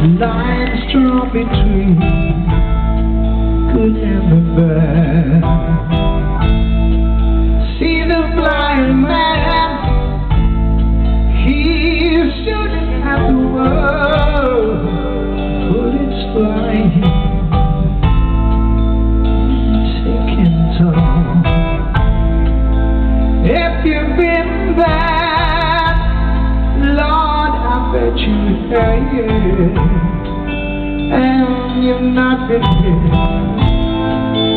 Lines drawn between good and the bad. See the blind man, he shouldn't have the world, bullets flying, taking toll. If you've been bad, Lord, I bet you have, and you've not been hit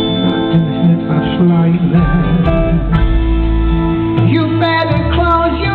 by flying lead. You better close your